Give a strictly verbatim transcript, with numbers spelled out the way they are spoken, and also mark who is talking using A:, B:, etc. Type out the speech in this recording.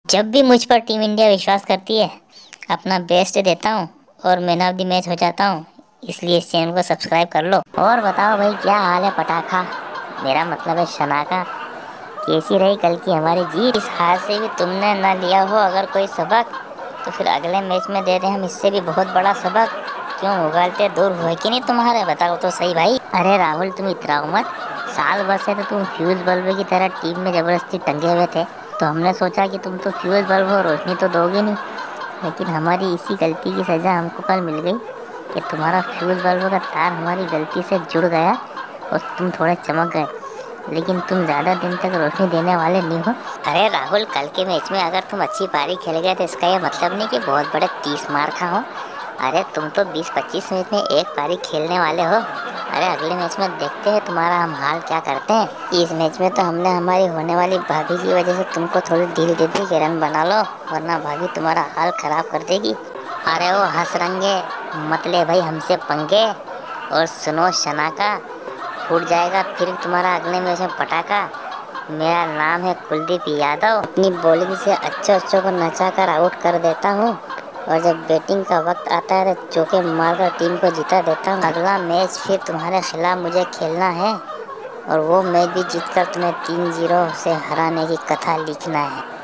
A: जब भी मुझ पर टीम इंडिया विश्वास करती है, अपना बेस्ट देता हूँ और मैन ऑफ द मैच हो जाता हूँ। इसलिए इस चैनल को सब्सक्राइब कर लो। और बताओ भाई, क्या हाल है पटाखा, मेरा मतलब है शना का। कैसी रही कल की हमारी जीत? इस हार से भी तुमने ना लिया हो अगर कोई सबक, तो फिर अगले मैच में दे दे हम इससे भी बहुत बड़ा सबक। क्यों उगालते दूर हुए कि नहीं तुम्हारे? बताओ तो सही भाई। अरे राहुल, तुम इतराओ मत। साल भर से तो तुम फ्यूज बल्ब की तरह टीम में जबरदस्ती टंगे हुए थे, तो हमने सोचा कि तुम तो फ्यूज बल्ब हो, रोशनी तो दोगे नहीं। लेकिन हमारी इसी गलती की सजा हमको कल मिल गई कि तुम्हारा फ्यूज बल्ब का तार हमारी गलती से जुड़ गया और तुम थोड़े चमक गए। लेकिन तुम ज़्यादा दिन तक रोशनी देने वाले नहीं हो। अरे राहुल, कल के मैच में अगर तुम अच्छी पारी खेल गए तो इसका ये मतलब नहीं कि बहुत बड़े तीस मार खा हो। अरे तुम तो बीस पच्चीस मैच में एक पारी खेलने वाले हो। अरे अगले मैच में देखते हैं तुम्हारा हम हाल क्या करते हैं। इस मैच में तो हमने हमारी होने वाली भाभी की वजह से तुमको थोड़ी ढील दे दी कि रन बना लो, वरना भाभी तुम्हारा हाल खराब कर देगी। अरे वो हंस रंगे मत ले भाई हमसे पंगे। और सुनो शना का, फूट जाएगा फिर तुम्हारा अगले मैच में पटाखा। मेरा नाम है कुलदीप यादव। अपनी बॉलिंग से अच्छे अच्छों को नचा कर आउट कर देता हूँ, और जब बैटिंग का वक्त आता है तो चौके मारकर टीम को जिता देता हूँ। अगला मैच फिर तुम्हारे खिलाफ मुझे खेलना है, और वो मैच भी जीतकर तुम्हें तीन जीरो से हराने की कथा लिखना है।